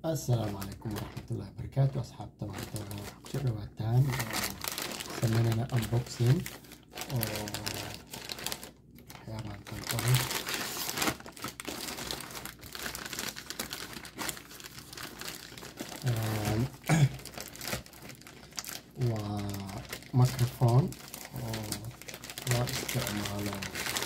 السلام عليكم ورحمة الله وبركاته أصحاب طبعا كل وقتان سمينا unboxing وحيانا نطلقه وميكروفون واستعماله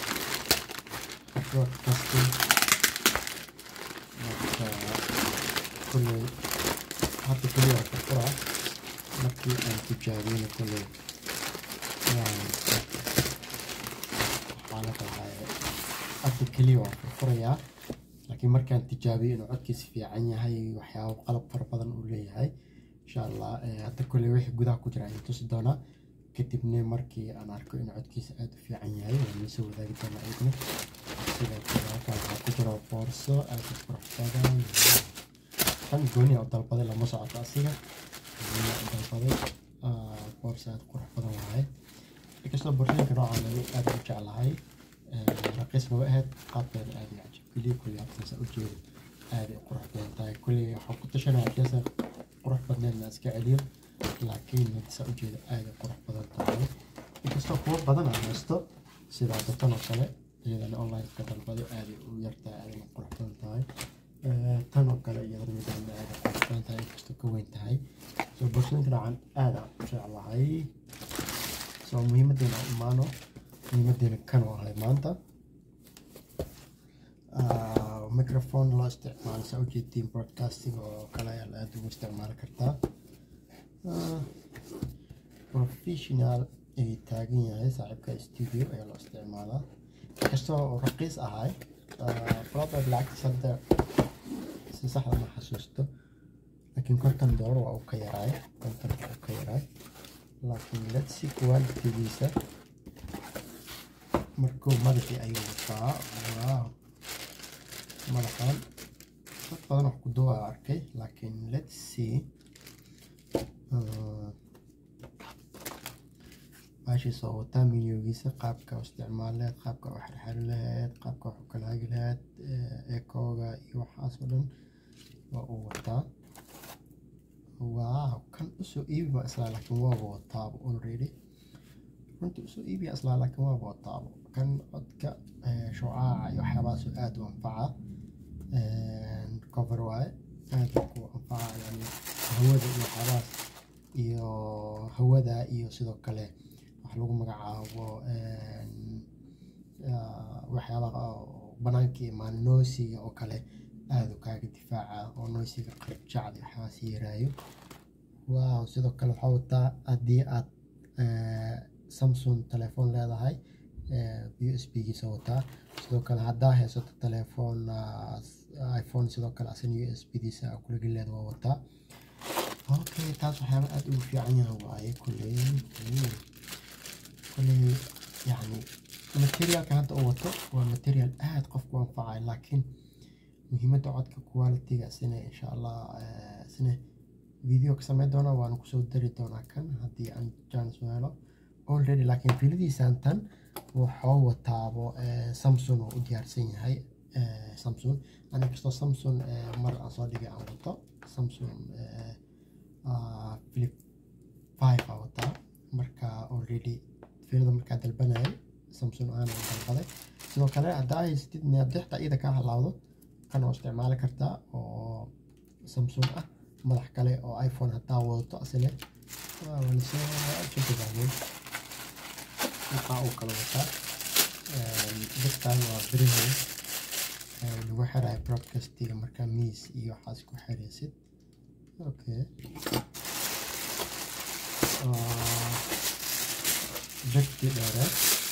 برودكاستنج كل حتى كل يوم في القرى نحكي عن تجارين كل يعني حالتها حتى كل يوم في القرية لكن مركان تجاري إنه عدكيس في عني هاي وحياة وقلب فربضن أولي هاي إن شاء الله حتى كل واحد جودها كجرا تصدقنا كتبني مركي أنا أركو إنه عدكيس في عني هاي ونسوي ذلك أنا أيضا سيدا كذا كجرا فرصة أذكر فربضن كان جوني أو طلبة لما صعدت أسيرة طلبة بورصة قرح بدن هاي كسر برشين كراعة اللي أدري على هاي رقيس بوقت قابل أدري عجب كلي كل أبسط أجيب أدري قرح بدن تاي كل حقتش أنا أجلس قرح بدن الناس كعليل لكن نتس أجيب أدري قرح بدن تاي كسر قرح بدن على مستوى سيدا دكتور نقله إذا أونلاين كتر بدو أدري ويرتا أدري قرح بدن تاي tan oo kale iyadana mid aan aad u qeexan tahay kasto ka weyn tahay soo bulshada raacan aad u jeclahay soo muhiimadeena imaano muhiimadeena kan oo ahay maanta microphone loo isticmaalo soo jeedin broadcasting oo kale aad ugu isticmaali kartaa professional ay taagan yahay saaxiibka studio ayaa loo isticmaalaa kastoo raqiis ahay probably بالعكس صدق صح ما حسسته لكن كنت ندور وأوكي راي كنت أوكي راي لكن let's see quality ديسة مركو مرتي أيوة واو مرحبا طبعا نحكي دوا أركي لكن let's see ماشي صوتا منيو جيسة قابك واستعمالات قابك وحرحلات قابك وحكلاجلات إيكوغا يوحاسولن وأوتا واو كان أسو إيبي ما أصلا لكن وابو الطابو already كنت أسو إيبي أصلا لكن وابو الطابو كان عدك شعاع يوحبا سؤاد وانفعة كوفر واي آدك وانفعة يعني هودا يوحبا iyo hawada iyo sidoo kale wax lagu magacaabo waxyaabaha banaanka imaan noisiga oo kale aad u kaaga difaaca oo noisiga qarib jacdi waxaas yeerayo waaw sidoo kale waxa wataa haddii aad Samsung telefoon leedahay USB giisa wataa sidoo kale haddaa haysato telefoon iPhone sidoo kale asan USB diisa kula galeed waa wataa اوكي تاسو حيوان اد وفي عنها واي كلي يعني الماتيريال كانت اوتو والماتيريال اد قف وانفعي لكن مهمة عدك كواليتي سنة ان شاء الله سنة فيديو كسمي دونا وانا كسو داري دونا كان هدي ان جان سوالو already لكن في لدي سانتان وحاو تابو سامسونج وديار سيني هاي سامسونج انا كستو سامسونج مرة صادقة عن وطا سامسونج فليب 5 أوتا مركا already فيلم مركا دلبناي سامسونج أنا دلبناي سو كان أداي ستدني أدحت إذا كان هلاوض كانوا استعمال كرتا أو سامسونج ملح كله أو آيفون حتى وطا أصله ونسي شوف بعدين نقاو كلوتا this time بريمو الواحد راي برودكاستي مركا ميس إيو حاسكو حريسد اوكي جكتي دارت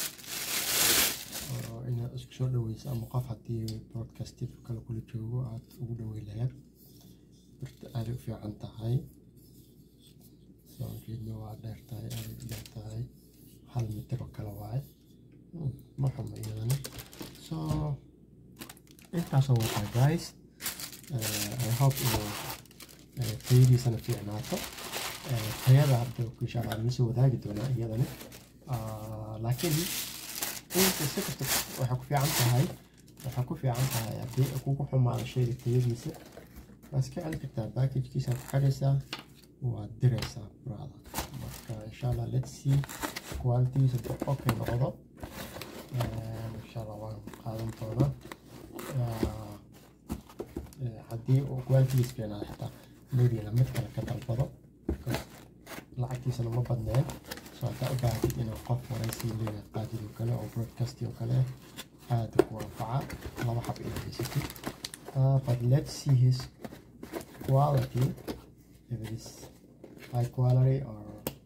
إن أسكشور دويس أما قف حتى برودكاستي كله كل جوجو عاد ودوي لها برت أعرف في عن تهاي سو كينو عاد تهاي حال متر وكلا واحد ما هم يعني so إنت سويتها guys I hope تيجي سنة في عناصر تيارة عبد كل شيء على نسوا ذاك دونا يدنا لكن أنت سكت وحكوا في عنها هاي وحكوا في عنها يعني أكو حما على شيء تيجي بس كعلى كتاب باكج كيسة حرسة ودرسة برادة إن شاء الله let's see quality سبب أوكي نقضى إن شاء الله وان قادم طونا haddii uu quality fiican xataa leeyahay mid kale ka dalbado lacagtiisana ma badneen soo ka u baahatid inuu qof waraysi leeyahay qaadid oo kale oo broadcast oo kale aad ku anfaca laba xab inay haysatid but let's see his quality if it is high quality or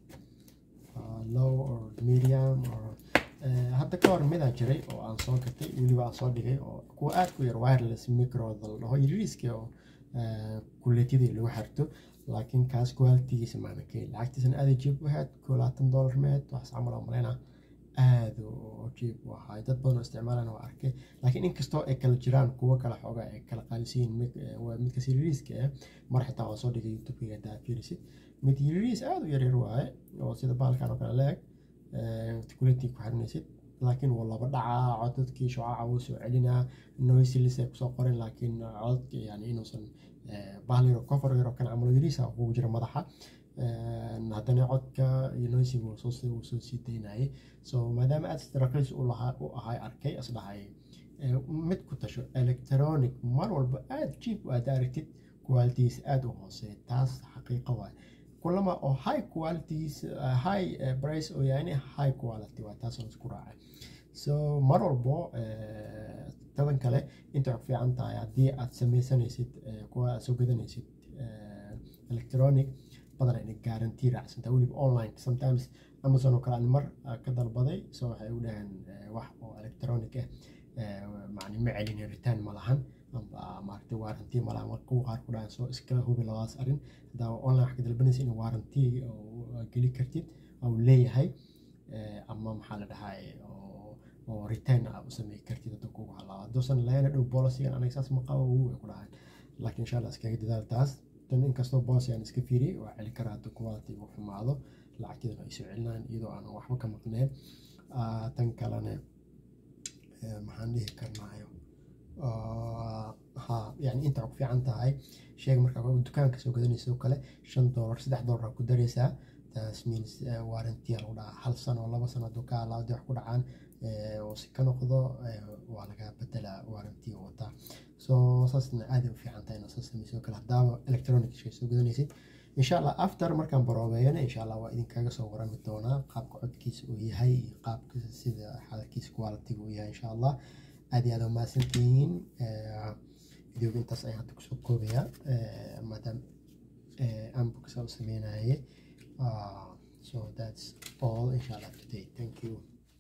low or medium or hadda ka hor midaan jiray oo aan soo gatay weliba aan soo dhigay oo kuwa aad ku yar wireless micro dhaho yariiska oo kuleetiyada lagu xirto laakiin kaas quality-giisa maana keen lacagtiisana aad jiib u ahayd $20 meed wax camal oo maleyna aad u jiib u ahaa dad badan oo isticmaalaan waa arkay laakiin inkastoo ay kala jiraan kuwa kala xooga ay kala qaalisan mid ka yariiska mar xitaa waan soo dhigay YouTube-ga fiirisid mid yariis aad u yar waaye oo sida baalkan oo kale leeg تكولتي كحرنيسيد لكن والله بدع عدد كي شعاع وسو علينا نويس اللي سيكسو قرن لكن عدد يعني إنه صن بالي ركفر يروح كان عملوا يريسا هو جرى مضحى نهدنا عدد كنويس وصوصي تيناي سو ما دام أستركز والله هاي أركي أصلا هاي مت كنت شو إلكترونيك مر والبعد جيب وأداركت كواليتيز أدو هوسي تاس حقيقة واي كلما أو high qualities high price أو يعني high quality وتاسون سكراعي so مرة بو طبعا كله أنت في عن تاع دي أتسمي سنيسيد كوا سو كذا نيسيد إلكترونيك بدل إنك guarantee رأس أنت أولي online sometimes Amazon وكلا مر كذا البضي so هيقولها واحد أو إلكترونيك معني معلن ريتان ملهن maartay warranty mala marka uu qaar ku dhacay soo iska hubi labadaas arin hadaa online wax ka dalbanaysa in warranty oo geli kartid oo leeyahay ama maxaa la dhahay oo return aad u sameey kartid dadka kugu halaa doosan leeyna dhow policy aan anaga saas ma qabo uu ku dhahay laakiin insha Allah iska dadaal taas tan in kasto policy aan iska fiiri waa celi karaa dadka quality uu xumaado lacagtida ay soo celinayaan iyadoo aan waxba ka maqneen tan kalena maxaan dhihi karnaayo ها يعني أنت عقفي عن تاعي شيء مركب الدكان كسو كذا نسوي كله $5 $6 كدرسة تسمين وارنتي ولا حل سنة ولا بس أنا دكان لا ده كده عن وسكان قضاء ولا كده بدلا وارنتي وتا سو أساسا عادي في عن تاعي أساسا نسوي كله دام إلكترونيك شيء سو كذا نسيت إن شاء الله أفتر مركب بروبينا إن شاء الله وإذا كذا صورة متونا قاب قعد كيس وياهي قاب كيس سيدا هذا كيس كواليتي وياه إن شاء الله هذه هذا ما سنتين فيديو كنت أصلا هاد كسب كوبيا مادام أنبوكس أو سمينا هي so that's all إن شاء الله today thank you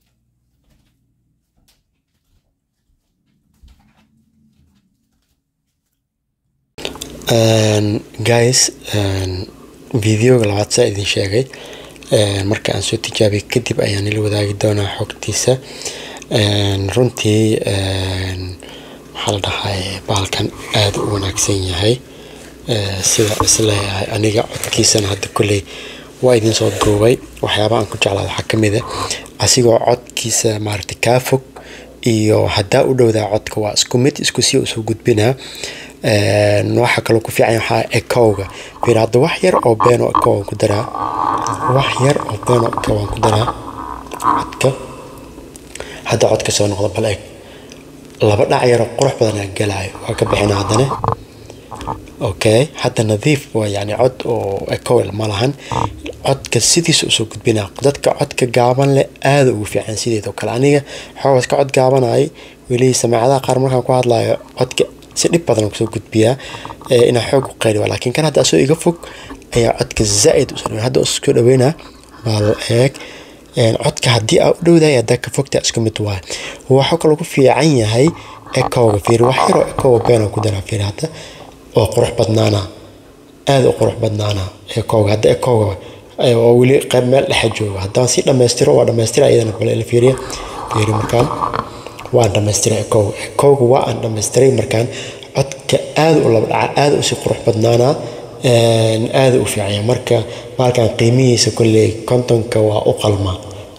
guys فيديو labaad saa idin sheegay marka aan soo tijaabiyay kadib ayaan ila wadaagi doonaa xogtiisa runtii maxaa la dhahay baalkan aad u wanaagsan yahay sida isleeyahay aniga codkiisana hadda kulley waa idin soo duubay waxyaabaha aan ku jeclaa waxaa ka mid ah asigoo codkiisa maaragtay kaa fog iyo haddaa u dhowdaa codka waa isku mid isku sii usoo gudbinaa waxa kaloo ku fiican waxaa ekowga fiir hadda wax yar oo been oo ekow ku daraa wax yar oo been oo ekow ku daraa codka hadda codka soo noqdo bal eeg laba dhac yar oo qurux badan aan galaayo waa ka bixina haddana okay hadda nadiif waa yani cod oo ekow ma lahan codka sidiisa usoo gudbinaa dadka codka gaaban leh aad ugu fiican sideedoo kale aniga xoogaas ka cod gaabanay weli samaacadaha qaar markaan ku hadlayo codka si dhib badan kusoo gudbiyaa inaa xoog u qayliyo laakiin kan hadda asoo iga fog ayaa codka zaa'id usoo dhaweynaa hadda isku dhaweynaa bal eeg codka haddii aa u dhowdahay haddaa ka fogta isku mid waay waxaa kaloo ku fiican yahay ekowga fiir wax yaroo ekowga beenoo ku daraa fiir hadda oo qurux badnaana aad u qurux badnaana ekowga hadda ekowga oo weli qayb meel dhexe jooga haddaan si dhammaystiro waa dhammaystira iyadana bal ila fiiriya fiiri markaan waan dhammaystiray ekowga waa aan dhammaystiray markaan codka aad u laba dhaca aad u si qurux badnaana aad u fiican marka markaan qiimihiisa kulley kontonka waa u qalma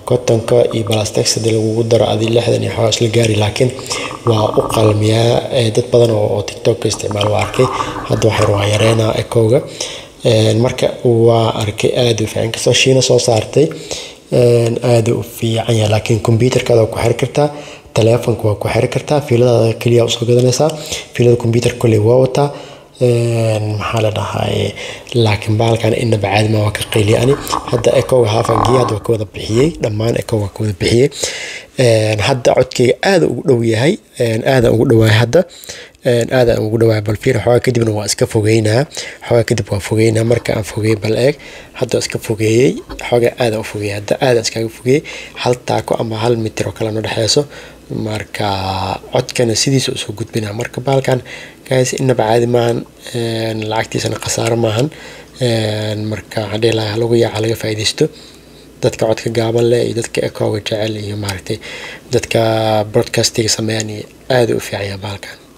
kotonka iyo plastic sidii lagu daro adi 60 iyo xawaas la gaari laakiin waa u qalmiyaa dad badan oo TikTok isticmaal waa arkay hadda waxa yareena ekowga marka waa arkay aad u fiican kasoo shiina soo saartay aad u fiican yahay laakiin computerka ku xir kartaa telefonka waa ku xir kartaa fiilada kaliya u soo gadanaysaa fiilada computer kulli waa wata maxaa la dhahay laakiin baalkan in bacaad ma waa ka qeyliyani hadda ekowga haafangiya hadda waa ka wada bixiyay dhammaan ekowga ka wada bixiyay hadda codkayga aad ugu dhow yahay aad ugu dhawaay hadda aad ugu dhawaay bal fiir xogaa kadibna waa iska fogeynaa xogaa kadib waa fogeynaa marka aan fogey bal eeg hadda iska fogeeyay xogaa aad u fogeeyay hadda aad iska fogeeyay hal taako ama hal mitir oo kala dhaxayso marka codkana sidiisa soo gudbina marka baalkan guys inaba caadi maahan lacagtiisana khasaaro maahan marka hadii lagu yaacay laga faa'iideysto dadka codka gaaban leh iyo dadka ekowga jecel iyo maartay dadka broadcasting sameeyaan aad u fiican baalkan